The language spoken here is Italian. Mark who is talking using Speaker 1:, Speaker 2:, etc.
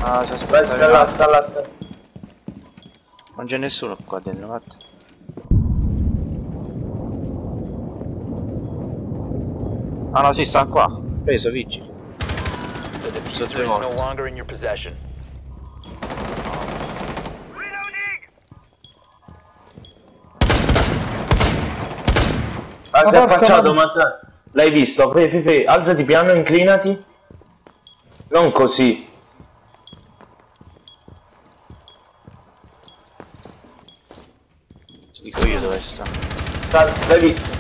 Speaker 1: Ah, si
Speaker 2: Vai,
Speaker 1: aspetta.
Speaker 2: sta là, sta là, sta là.
Speaker 1: Non c'è nessuno qua dentro, guarda. Ah no, sì, sta qua. Preso, vigili.
Speaker 3: The diffuser
Speaker 1: Sotto i
Speaker 3: is no
Speaker 1: morti.
Speaker 3: longer in your possession.
Speaker 2: Ah, si è
Speaker 4: porca
Speaker 2: affacciato,
Speaker 4: madre.
Speaker 2: ma l'hai visto? Fe, alzati piano, inclinati. Non così.
Speaker 1: Ti dico io dove sta.
Speaker 2: L'hai visto?